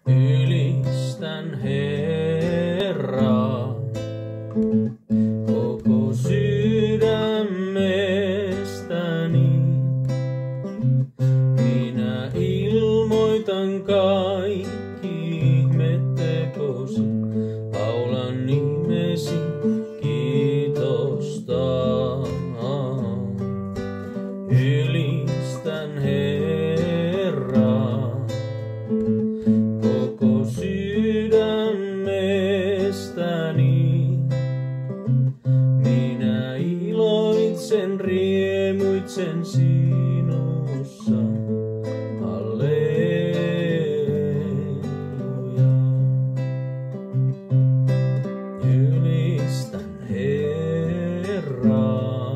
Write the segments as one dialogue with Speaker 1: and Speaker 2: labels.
Speaker 1: Ylistän Herraa koko sydämestäni. Minä ilmoitan kaikki ihmettekosi, laulan nimesi kiitosta. Ylistän Herraa koko sydämestäni. Minä iloitsen, riemuitsen sinussa. Halleluja. Ylistän Herraa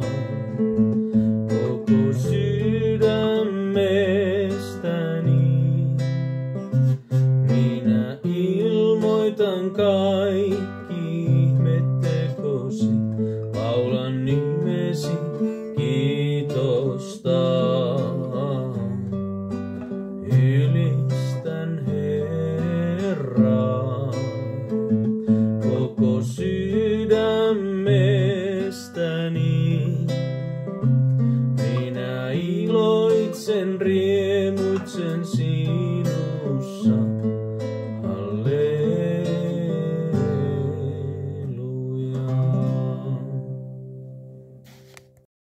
Speaker 1: koko sydämestäni. Minä ilmoitan kaikki ihmettekosi, laulan nimesi kiitosta. Ylistän Herraa koko sydämestäni. Minä iloitsen, riemuitsen